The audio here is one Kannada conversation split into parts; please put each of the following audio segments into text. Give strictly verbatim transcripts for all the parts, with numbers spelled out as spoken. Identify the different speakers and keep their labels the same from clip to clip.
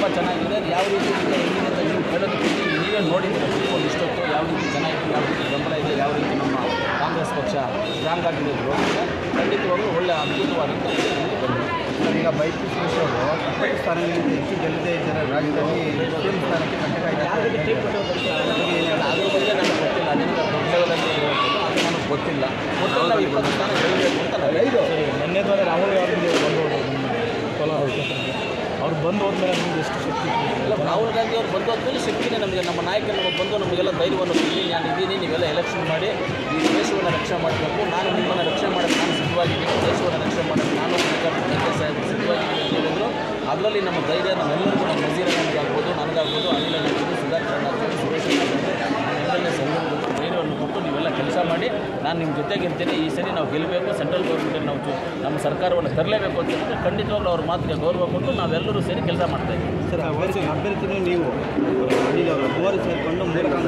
Speaker 1: ಚೆನ್ನಾಗಿದೆ. ಅದು ಯಾವ ರೀತಿ ಇದೆ ಹೆಂಗಿದೆ ಅಂತ ನೀವು ಕೇಳೋದಕ್ಕಿಂತ ನೀವೇ ನೋಡಿದ್ದೀರ ಕೂತ್ಕೊಂಡು ಇಷ್ಟೊತ್ತು ಯಾವ ರೀತಿ ಚೆನ್ನಾಗಿದೆ, ಯಾವ ರೀತಿ ಬೆಂಬಲ ಇದೆ, ಯಾವ ರೀತಿ ನಮ್ಮ ಕಾಂಗ್ರೆಸ್ ಪಕ್ಷ ಸ್ಟ್ರಾಂಗ್ ಆಗಿದೆ. ಖಂಡಿತವಾಗ್ಲೂ ಒಳ್ಳೆ ಅದ್ಭುತವಾದಂಥ ಬಂದಿದೆ.
Speaker 2: ಈಗ ಬೈಕ್ ಅವರು ಇಪ್ಪತ್ತು ಸ್ಥಾನಗಳಿಂದ ಹೆಚ್ಚು ಗೆಲ್ಲದೇ ಇದ್ದಾರೆ. ರಾಜ್ಯದಲ್ಲಿ ಎಷ್ಟೇ ಸ್ಥಾನಕ್ಕೆ ಕಂಟಕ ಇದೆ.
Speaker 1: ಅದ್ರ ಬಗ್ಗೆ ನನಗೆ ಗೊತ್ತಿಲ್ಲ. ಅದರಿಂದ ದೊಡ್ಡ ಲೆವೆಲಲ್ಲಿ ಹೇಳ್ಬೋದು, ಅದು ನನಗೆ ಗೊತ್ತಿಲ್ಲ. ಮೊದಲು ನಾವು ಇಪ್ಪತ್ತು ಸ್ಥಾನ ಗೆಲ್ಲಬೇಕು ಅಂತ ನಾವು
Speaker 2: ಐದು ನಿನ್ನೆ ದ್ವಾರ ರಾಹುಲ್ ಗಾಂಧಿ ಬಂದು ಕೋಲಾರ ಅವ್ರು ಬಂದು ಹೋದ್ಮೇಲೆ ನಮಗೆ ಎಷ್ಟು ಶಕ್ತಿ
Speaker 1: ಇಲ್ಲ. ರಾಹುಲ್ ಗಾಂಧಿ ಅವ್ರು ಬಂದು ಹೋದ್ಮೇಲೆ ಶಕ್ತಿನೇ ನಮಗೆ, ನಮ್ಮ ನಾಯಕರು ನಮಗೆ ಬಂದು ನಮಗೆಲ್ಲ ಧೈರ್ಯವನ್ನು ಕೊಡಿ, ನಾನು ಇದ್ದೀನಿ, ನೀವೆಲ್ಲ ಎಲೆಕ್ಷನ್ ಮಾಡಿ ಈ ದೇಶವನ್ನು ರಕ್ಷಣೆ ಮಾಡಬೇಕು, ನಾನು ನಿಮ್ಮನ್ನು ರಕ್ಷಣೆ ಮಾಡೋಕ್ಕೆ ನಾನು ಸಿದ್ಧವಾಗಿದ್ದೀನಿ, ದೇಶವನ್ನು ರಕ್ಷಣೆ ಮಾಡೋಕ್ಕೆ ನಾನು ಸಿದ್ಧವಾಗಿದ್ದೀನಿ ಅಂತ ಹೇಳಿದ್ರು. ಅದರಲ್ಲಿ ನಮ್ಮ ಧೈರ್ಯ ನಮ್ಮೆಲ್ಲರಿಗೂ ನಮ್ಮ ನಜೀರ್ ಆಗ್ಬೋದು, ನನಗಾಗ್ಬೋದು, ಅನಿಲ್ ಆಗ್ಬೋದು, ಸುಧಾಕರ್ ಆಗ್ಬೋದು, ಸುರೇಶ್ ಆಗ್ಬೋದು, ನಮ್ಮೆಲ್ಲರನ್ನೇ ಸಂಘಟನೆ ಧೈರ್ಯವನ್ನು ಕೊಟ್ಟು ನೀವೆಲ್ಲ ಕೆಲಸ ಮಾಡಿ ನಾನು ನಿಮ್ಮ ಜೊತೆಗಿರ್ತೀನಿ. ಈ ಸರಿ ನಾವು ಗೆಲ್ಲಬೇಕು, ಸೆಂಟ್ರಲ್ ಗೌರ್ಮೆಂಟಿಗೆ ನಾವು ನಮ್ಮ ಸರ್ಕಾರವನ್ನು ತರಲೇಬೇಕು ಅಂತ ಹೇಳಿದ್ರೆ ಖಂಡಿತವಾಗ್ಲೂ ಅವ್ರ ಮಾತಿಗೆ ಗೌರವ ಕೊಟ್ಟು ನಾವೆಲ್ಲರೂ ಸೇರಿ ಕೆಲಸ ಮಾಡ್ತಾಯಿದ್ದೀವಿ.
Speaker 2: ಸರ್, ಅಭ್ಯರ್ಥಿ ಅಭ್ಯರ್ಥಿನೂ ನೀವು ಅನಿಲ್ ಅವರು ಮೂವರು ಸೇರಿಕೊಂಡು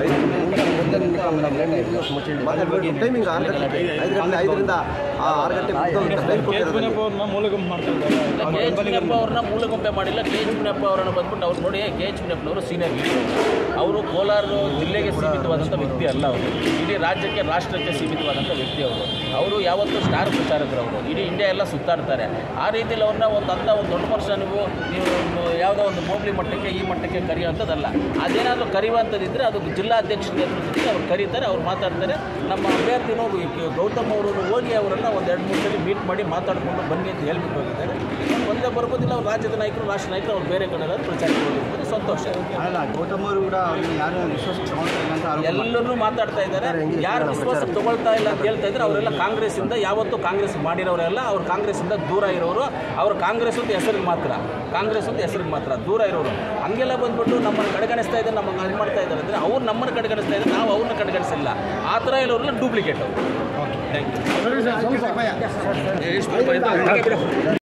Speaker 2: ಟೈಮಿಂಗ್ ಐದರಿಂದ ಆರು ಗಂಟೆ ಮೂಲಗುಂಪು ಮಾಡ್ತಾ
Speaker 1: ಕೆ ಎಚ್ ಮುನಿಯಪ್ಪ ಅವ್ರನ್ನ ಮೂಲಗುಂಪೆ ಮಾಡಿಲ್ಲ. ಕೆ ಎಚ್ ಮುನಿಯಪ್ಪ ಅವರನ್ನು ಬಂದ್ಬಿಟ್ಟು ಅವ್ರು ನೋಡಿ, ಕೆ ಎಚ್ ಮುನಿಯಪ್ಪನವರು ಸೀನಿಯರ್ ಲೀಡರ್. ಅವರು ಕೋಲಾರ ಜಿಲ್ಲೆಗೆ ಸೀಮಿತವಾದಂಥ ವ್ಯಕ್ತಿ ಅಲ್ಲ. ಅವರು ಇಡೀ ರಾಜ್ಯಕ್ಕೆ ರಾಷ್ಟ್ರಕ್ಕೆ ಸೀಮಿತವಾದಂಥ ವ್ಯಕ್ತಿ. ಅವರು ಅವರು ಯಾವತ್ತೂ ಸ್ಟಾರ್ ಪ್ರಚಾರಕರು. ಅವರು ಇಡೀ ಇಂಡಿಯಾ ಎಲ್ಲ ಸುತ್ತಾಡ್ತಾರೆ. ಆ ರೀತಿಯಲ್ಲಿ ಅವ್ರನ್ನ ಒಂದು ಅಂಥ ಒಂದು ದೊಡ್ಡ ವರ್ಷ ನೀವು ನೀವು ಯಾವುದೋ ಒಂದು ಹೋಬಳಿ ಮಟ್ಟಕ್ಕೆ ಈ ಮಟ್ಟಕ್ಕೆ ಕರೆಯುವಂಥದ್ದಲ್ಲ. ಅದೇನಾದರೂ ಕರೆಯುವಂಥದ್ದಿದ್ದರೆ ಅದು ಜಿಲ್ಲಾಧ್ಯಕ್ಷರ ನೇತೃತ್ವದಲ್ಲಿ ಅವ್ರು ಕರೀತಾರೆ, ಅವ್ರು ಮಾತಾಡ್ತಾರೆ. ನಮ್ಮ ಅಭ್ಯರ್ಥಿನೂ ಗೌತಮ್ ಅವರು ಹೋಗಿ ಅವರನ್ನು ಒಂದು ಎರಡು ಮೂರು ಸಲ ಮೀಟ್ ಮಾಡಿ ಮಾತಾಡಿಕೊಂಡು ಬನ್ನಿ ಅಂತ ಹೇಳ್ಬಿಟ್ಟು ಹೋಗಿದ್ದಾರೆ. ಒಂದೇ ಬರ್ಬೋದಿಲ್ಲ. ಅವ್ರು ರಾಜ್ಯದ ನಾಯಕರು, ರಾಷ್ಟ್ರ ನಾಯಕರು, ಅವ್ರು ಬೇರೆ ಕಡೆ ಪ್ರಚಾರ ಮಾಡಿರ್ಬೋದು. ಸಂತೋಷ.
Speaker 2: ಅಲ್ಲ, ಗೌತಮ್ ಅವರು ಕೂಡ ಯಾರು ವಿಶ್ವಾಸ ತಗೊಳ್ತಾ ಇಲ್ಲ ಅಂತ
Speaker 1: ಎಲ್ಲರೂ ಮಾತಾಡ್ತಾ ಇದ್ದಾರೆ. ಯಾರು ವಿಶ್ವಾಸ ತಗೊಳ್ತಾ ಇಲ್ಲ ಅಂತ ಹೇಳ್ತಾ ಇದ್ದಾರೆ ಅವರೆಲ್ಲ ಕಾಂಗ್ರೆಸ್ಸಿಂದ ಯಾವತ್ತೂ ಕಾಂಗ್ರೆಸ್ ಮಾಡಿರೋರೆಲ್ಲ. ಅವ್ರು ಕಾಂಗ್ರೆಸ್ಸಿಂದ ದೂರ ಇರೋರು. ಅವರು ಕಾಂಗ್ರೆಸ್ ಅಂತ ಹೆಸರಿಗೆ ಮಾತ್ರ, ಕಾಂಗ್ರೆಸ್ ಅಂತ ಹೆಸರಿಗೆ ಮಾತ್ರ ದೂರ ಇರೋರು. ಹಂಗೆಲ್ಲ ಬಂದ್ಬಿಟ್ಟು ನಮ್ಮನ್ನು ಕಡೆಗಣಿಸ್ತಾ ಇದ್ದಾರೆ, ನಮ್ಮನ್ನು ಇದು ಮಾಡ್ತಾ ಇದ್ದಾರೆ ಅಂದರೆ ಅವ್ರು ನಮ್ಮನ್ನು ಕಡೆಗಣಿಸ್ತಾ ಇದ್ದಾರೆ, ನಾವು ಅವ್ರನ್ನ ಕಡೆಗಣಿಸಿಲ್ಲ. ಆ ಥರ ಇರೋರೆಲ್ಲ ಡೂಪ್ಲಿಕೇಟ್ ಅವರು. Thank you.